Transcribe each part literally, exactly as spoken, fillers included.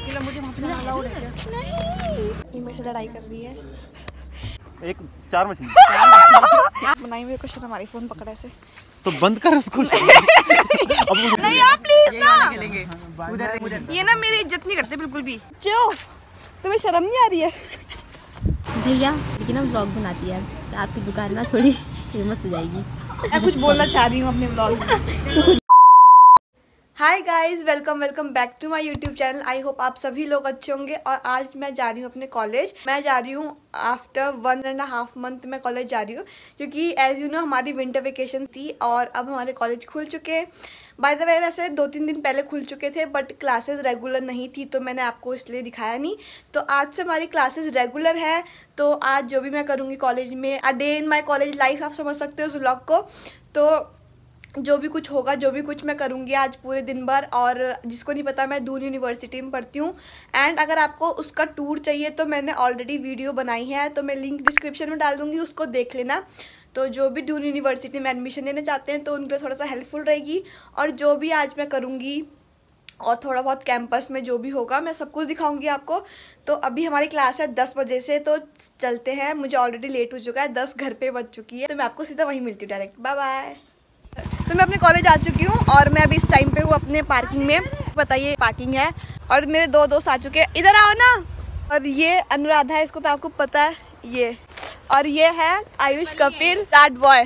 अकेला मुझे वहाँ पे अलाउड है क्या? नहीं, ये मेरे से लड़ाई कर रही है। एक चार मछली बनाई हुई क्वेश्चन हमारी फोन पकड़ा से तो बंद कर उसको। नहीं आप प्लीज ना, उधर उधर ये ना मेरी इज्जत नहीं करते बिल्कुल भी। जो तुम्हें शर्म नहीं आ रही है? भैया लेकिन ना व्लॉग बनाती है तो आपकी दुकान ना थोड़ी फेमस हो जाएगी। मैं कुछ बोलना चाह रही हूँ अपने व्लॉग में। Hi guys, welcome welcome back to my YouTube channel. I hope आप सभी लोग अच्छे होंगे। और आज मैं जा रही हूँ अपने कॉलेज। मैं जा रही हूँ after one and half month मैं कॉलेज जा रही हूँ, क्योंकि एज यू नो हमारी विंटर वेकेशन थी और अब हमारे कॉलेज खुल चुके हैं। बाय द वे वैसे दो तीन दिन पहले खुल चुके थे, बट क्लासेस रेगुलर नहीं थी तो मैंने आपको इसलिए दिखाया नहीं। तो आज से हमारी क्लासेस रेगुलर है। तो आज जो भी मैं करूँगी कॉलेज में, a day in my college life, आप समझ सकते हो उस व्लॉग को। तो जो भी कुछ होगा, जो भी कुछ मैं करूँगी आज पूरे दिन भर। और जिसको नहीं पता, मैं दून यूनिवर्सिटी में पढ़ती हूँ। एंड अगर आपको उसका टूर चाहिए तो मैंने ऑलरेडी वीडियो बनाई है, तो मैं लिंक डिस्क्रिप्शन में डाल दूँगी, उसको देख लेना। तो जो भी दून यूनिवर्सिटी में एडमिशन लेना चाहते हैं तो उनके लिए थोड़ा सा हेल्पफुल रहेगी। और जो भी आज मैं करूँगी और थोड़ा बहुत कैंपस में जो भी होगा मैं सब कुछ दिखाऊंगी आपको। तो अभी हमारी क्लास है दस बजे से, तो चलते हैं। मुझे ऑलरेडी लेट हो चुका है, दस घर पे बज चुकी है, तो मैं आपको सीधा वहीं मिलती हूँ डायरेक्ट। Bye bye. तो मैं अपने कॉलेज आ चुकी हूँ और मैं अभी इस टाइम पे हूँ अपने पार्किंग में। बताइए पार्किंग है और मेरे दो दोस्त आ चुके हैं। इधर आओ ना। और ये अनुराधा है, इसको तो आपको पता है ये। और ये है आयुष, कपिल, राड बॉय।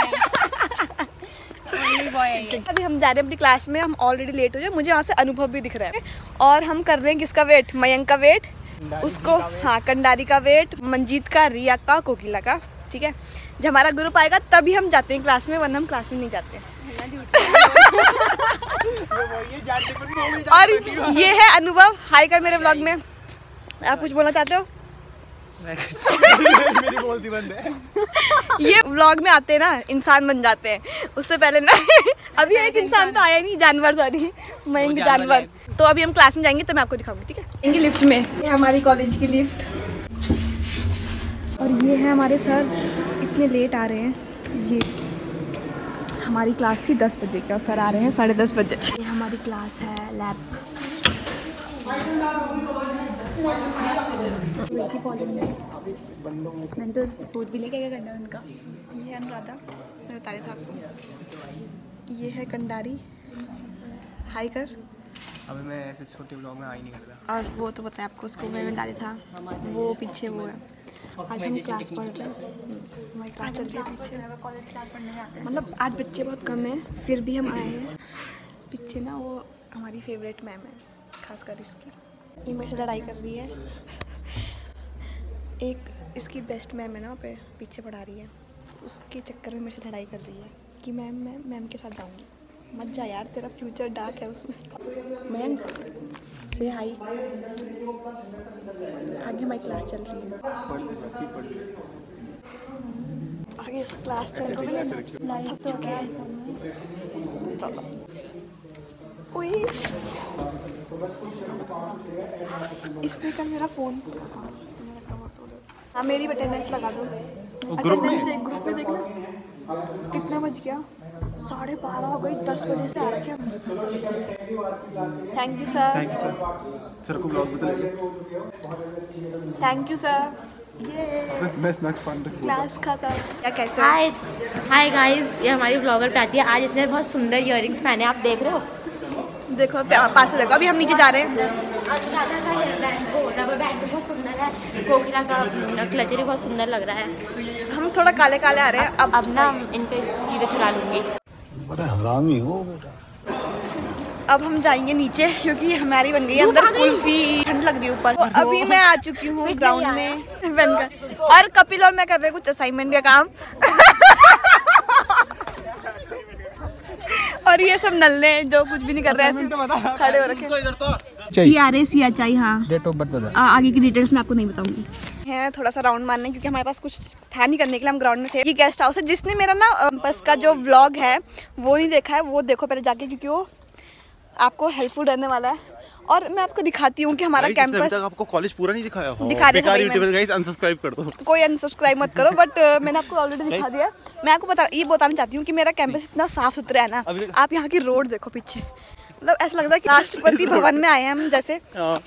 अभी हम जा रहे हैं अपनी क्लास में। हम ऑलरेडी लेट हो जाए, मुझे यहाँ से अनुभव भी दिख रहा है। और हम कर रहे हैं किसका वेट? मयंक का वेट, उसको हाँ कंडारी का वेट, मंजीत का, रिया का, कोकिला का। ठीक है, जब हमारा ग्रुप आएगा तभी हम जाते हैं क्लास में, वरना हम क्लास में नहीं जाते। और ये है अनुभव। हाय कर मेरे व्लॉग में। आप कुछ बोलना चाहते हो? मेरी बोलती बंद है। ये व्लॉग में आते हैं ना, इंसान बन जाते हैं। उससे पहले ना अभी एक इंसान तो आया नहीं, जानवर, सॉरी मयंक जानवर। तो अभी हम क्लास में जाएंगे तो मैं आपको दिखाऊंगी। ठीक है, जाएंगे लिफ्ट में। ये हमारी कॉलेज की लिफ्ट। और ये है हमारे सर, इतने लेट आ रहे हैं। ये हमारी क्लास थी दस बजे की और सर आ रहे हैं साढ़े दस बजे। ये हमारी क्लास है, लैब। मैंने तो सोच भी लेके क्या करना है उनका। ये है अनुराधा, मैं बता रही था आपको। ये है कंडारी। हाय कर। अभी मैं ऐसे छोटे ब्लॉग में आ ही नहीं करता। और वो तो पता है आपको, उसको मैं डाली था, वो पीछे वो है। आज हम क्लास पढ़ रहे हैं, हमारी क्लास चल रही है पीछे। मतलब आज बच्चे बहुत कम हैं, फिर भी हम आए हैं। पीछे ना वो हमारी फेवरेट मैम है, खासकर इसकी। ये मेरे से लड़ाई कर रही है। एक इसकी बेस्ट मैम है ना, वहाँ पे पीछे पढ़ा रही है, उसके चक्कर में मेरे से लड़ाई कर रही है कि मैम मैं मैम के साथ जाऊँगी। मत जा यार, तेरा फ्यूचर डार्क है उसमें। मयंक से हाई। आगे हमारी क्लास चल रही है, आगे इस क्लास चल रही है। थक तो क्या है? ओए इसने कल मेरा फोन, हाँ मेरी अटेंडेंस लगा दो। ग्रुप में देख, ग्रुप में देखना कितना बज गया। साढ़े बारह हो गई, दस बजे से आ रखे हम। Thank you sir. Thank you sir. Sir को ब्लॉग बता ले। Thank you sir. ये मैं स्नैक्स पान रखूंगा। क्लास खत्म। क्या कैसे हो? हाय हाय गाइस, ये हमारी ब्लॉगर प्राची है। आज इसने बहुत सुंदर इयररिंग्स पहने, आप देख रहे हो। देखो पास से देखो। अभी हम नीचे जा रहे हैं। अनुराधा का हेयर बैंड, वो रबर बैंड भी बहुत सुंदर है। कोकिला का क्लचर भी बहुत सुंदर लग रहा है। हम थोड़ा काले काले आ रहे हैं। अब अब ना इन पे चीज़ें चुरा लूँगी। बड़ा हरामी हो बेटा। अब हम जाएंगे नीचे, क्योंकि हमारी बन गई अंदर कुल्फी। ठंड लग रही है ऊपर। तो अभी मैं आ चुकी हूँ ग्राउंड में बनकर। और कपिल और मैं कर रहे हैं कुछ असाइनमेंट का काम। और ये सब नल्ले जो कुछ भी नहीं कर रहे हैं, खड़े हो रखे। T R A C H I, हाँ डेट ऑफ बर्थ बता। आगे की डिटेल्स मैं आपको नहीं बताऊंगी। है थोड़ा सा राउंड मारने, क्योंकि हमारे पास कुछ था नहीं करने के लिए, हम ग्राउंड में थे। ये गेस्ट हाउस है। जिसने मेरा ना कैंपस का जो व्लॉग है वो नहीं देखा है, वो देखो पहले जाके, क्योंकि वो आपको हेल्पफुल रहने वाला है। और मैं आपको दिखाती हूँ कि हमारा कैंपस। आपको कॉलेज पूरा नहीं दिखाया हो। दिखा दिया था गाइस, अनसब्सक्राइब कर दो। कोई अनसब्सक्राइब मत करो, बट uh, मैंने आपको ऑलरेडी दिखा दिया। मैं आपको बता ये बताना चाहती हूँ कि मेरा कैंपस इतना साफ सुथरा है ना। आप यहाँ की रोड देखो पीछे, मतलब ऐसा लगता है कि राष्ट्रपति भवन में आए हैं हम जैसे।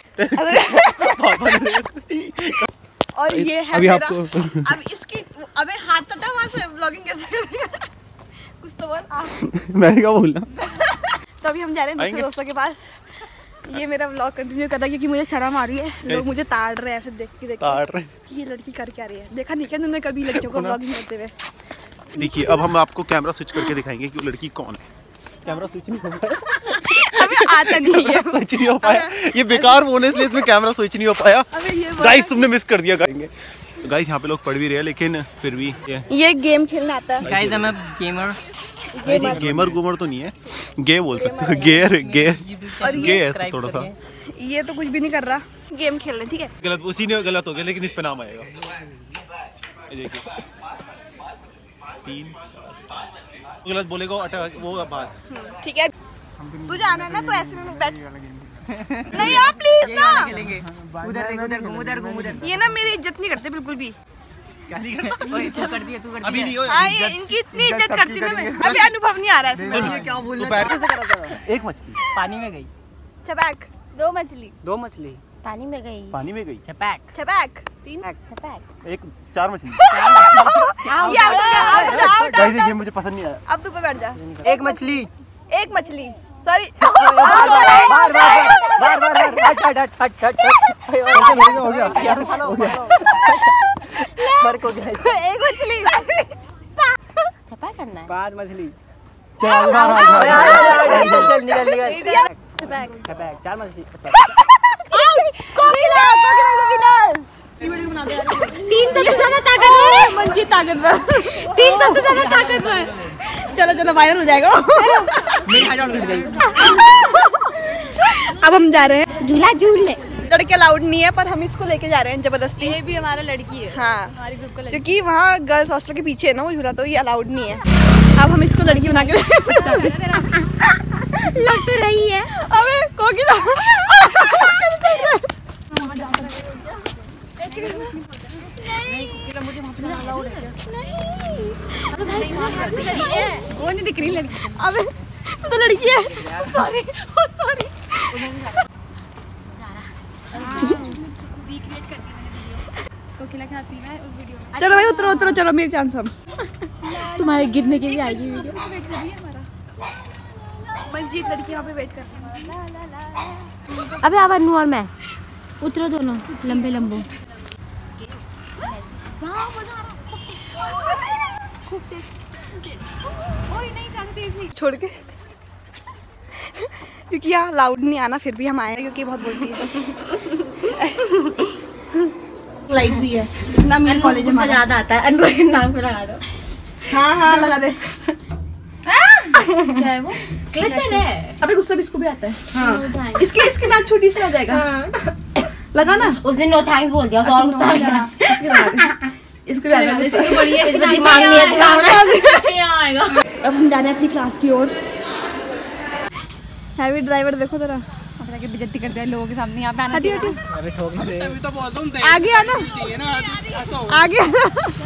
और ये है अभी मेरा, आपको अब इसकी अबे हाथ तटा वहाँ से ब्लॉगिंग कैसे कुछ तो बोल आप। मैं क्या बोलना। तो अभी हम जा रहे हैं दूसरे दोस्तों के पास। ये मेरा व्लॉग कंटिन्यू कर रहा है क्योंकि मुझे शर्म आ रही है, लोग मुझे ताड़ रहे हैं ऐसे देख के देख ताड़ रहे कि ये लड़की कर क्या रही है। देखा नहीं क्या तुमने कभी लड़कियों को व्लॉगिंग करते हुए? देखिए अब हम आपको कैमरा स्विच करके दिखाएंगे कि वो लड़की कौन है। कैमरा स्विच नहीं हो पाया। अबे आता नहीं है। स्विच नहीं हो पाया, ये बेकार फोन है इसलिए इसमें कैमरा स्विच नहीं हो पाया। अबे ये गाइस तुमने मिस कर दिया। तो गाइस यहाँ पे लोग पढ़ भी रहे हैं लेकिन फिर भी ये ये गेम खेलना आता है। गाइस मैं गेमर गेमर गेमर गुमर तो नहीं है, गे बोल सकते हो। गेयर गेयर और गे ये है थोड़ा सा। ये तो कुछ भी नहीं कर रहा, गेम खेल रहे ठीक है। गलत उसी ने गलत हो गया लेकिन इस पे नाम आएगा। ये देखिए तीन गलत बोलेगा अटा वो बात ठीक है। तू जाना है ना तो ऐसे में बैठ। नहीं आप प्लीज ना। उधर देख उधर घूम उधर घूम उधर। ये ना मेरी इज्जत नहीं करते बिल्कुल भी। ओए तू कर दिया तू कर दिया। अभी नहीं हो हाँ ये इनकी इतनी इज्जत करती ना मैं। अभी अनुभव नहीं आ रहा है इसमें। क्या बोल एक मछली पानी में गई। छपैक दो मछली। दो मछली पानी में गई। पानी में गई। छपैक छपैक तीन छपैक। एक चार मछली। ये आउट हो गया, आउट हो गया, आउट, गाइस ये आउट, गेम मुझे पसंद नहीं आया। अब तू पे बैठ जा। एक मछली। एक मछली सॉरी। बार बार बार बार बार हट हट हट हट हट हो गया हो गया। फर्क हो गया। एक मछली छपा करना है। पांच मछली। चल चल निकल निकल। छपैक छपैक चार मछली। अच्छा Kokila Kokila is the winner. तीन सबसे ज्यादा ताकतवर। मंजी ताकतवर। तीन सबसे ज्यादा ताकतवर। चलो चलो वायरल हो जाएगा। मेरी हाइट और घट गई। अब हम जा रहे हैं झूला झूल ले। लड़के अलाउड नहीं है पर हम इसको लेके जा रहे हैं जबरदस्ती। ये भी हमारा लड़की है, हाँ हमारी ग्रुप का लड़की। क्योंकि वहाँ गर्ल्स हॉस्टल के पीछे है ना वो झूला, तो ये अलाउड नहीं है। अब हम इसको लड़की बना के लग तो रही है। अबे कोकिला वो नहीं दिख रही लड़की। अबे तो लड़की है। Sorry sorry. कोकिला खाती है उस वीडियो में। चलो भाई उतरो उतरो चलो मेरी चांस हम। तुम्हारे गिरने की भी आएगी वीडियो। मंजीत लड़की यहाँ पे वेट कर रही है। अबे अब अनु और मैं उतरो दोनों लंबे लंबो। छोड़ के क्योंकि यहाँ लाउड नहीं आना, फिर भी हम आए क्योंकि बहुत बोलती है। लाइट भी है इतना मेरे कॉलेज में ज्यादा आता है। अनु के नाम पे लगा दो। हाँ हाँ लगा दे। क्या है वो? क्लचर है। अबे गुस्सा भी इसको भी आता है। हाँ। इसके इसके नाक छोटी सी हो जाएगा। लगा ना। उसने नो थैंक्स बोल दिया और गुस्सा आ गया। इसके लगा दे। इसको भी आता है गुस्सा। इसमें दिमाग नहीं है। अब हम जा रहे हैं अपनी क्लास की ओर। हैवी ड्राइवर देखो जरा। अपना के बेइज्जती करते हैं लोगों के सामने। यहाँ पे आना हटी चाहिए। हटी अबे ठोक दे। तभी तो बोलता हूं आगे आना आगे आना।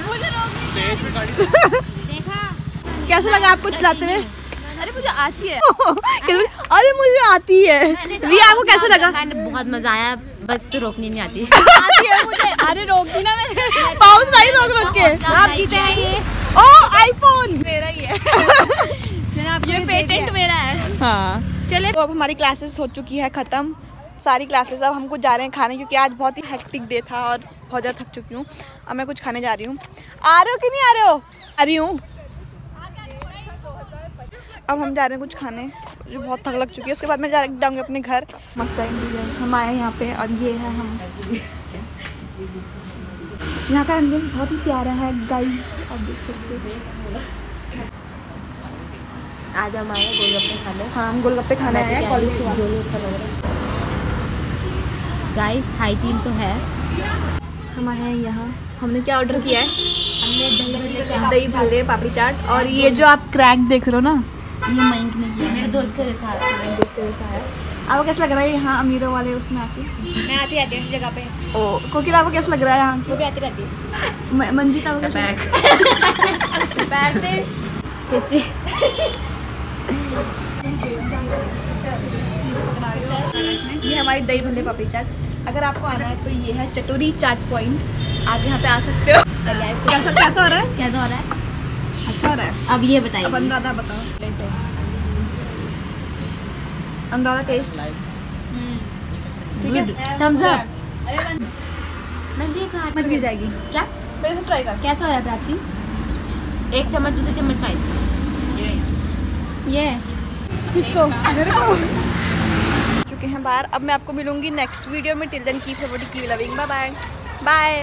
कैसा लगा आपको चलाते हुए? अरे मुझे आती है। अरे मुझे आती है। रिया आपको कैसा लगा? बहुत मजा आया, बस रोकनी नहीं आती। आती है मुझे। अरे रोक दी ना मैंने। पाउस नहीं रोक रोक के। आप जीते हैं ये। ओ आईफोन मेरा ही है। ये पेटेंट मेरा है। हाँ चले। तो अब हमारी क्लासेस हो चुकी है ख़त्म, सारी क्लासेस। अब हमको जा रहे हैं खाने क्योंकि आज बहुत ही हेक्टिक डे था और बहुत ज़्यादा थक चुकी हूँ। अब मैं कुछ खाने जा रही हूँ। आ रहे हो कि नहीं आ रहे हो? आ रही हूँ। अब हम जा रहे हैं कुछ खाने, जो बहुत थक लग चुकी है। उसके बाद मैं जा जाऊँगी अपने घर। मस्त है एम्बियंस। हम आए हैं यहाँ पे और ये है हम। यहाँ का एम्बियंस बहुत ही प्यारा है गाइस, आप देख सकते हो। आज हम आए गोलगप्पे खाने। हाँ हम गोलगप्पे खाने आए हैं कॉलेज के बाद। गाइस हाइजीन तो है। हम आए हैं यहाँ। हमने क्या ऑर्डर किया है? हमने दही भल्ले चाट। दही भल्ले, पापड़ी चाट, और ये जो आप क्रैक देख रहे हो ना, ये मयंक ने किया है। मेरे दोस्त के जैसा है। मेरे दोस्त के जैसा है। आपको कैसा लग रहा है यहाँ अमीरों वाले उसमें आके? मैं आती रहती हूँ इस जगह पे। ओ कोकिला आपको कैसा लग रहा है यहाँ? वो भी आती रहती है। म- मंजीत आपको कैसा लग रहा है? हिस्ट्री। ये हमारी दही भल्ले पापड़ी चाट। अगर आपको आना है तो ये है चटोरी चाट पॉइंट, आप यहाँ पे आ सकते हो। कैसा कैसा हो रहा है? कैसा हो रहा है? अच्छा हो रहा है। अब ये बताइए। अब अनुराधा बताओ। अनुराधा टेस्ट ठीक है। Thumbs up. मैं भी कहा मत गिर जाएगी। क्या मेरे से ट्राई कर। कैसा हो रहा है प्राची? एक चम्मच दूसरे चम्मच खाई। ये किसको? मेरे को। चुके हैं बाहर। अब मैं आपको मिलूंगी नेक्स्ट वीडियो में। Till then keep supporting, keep loving. Bye bye bye.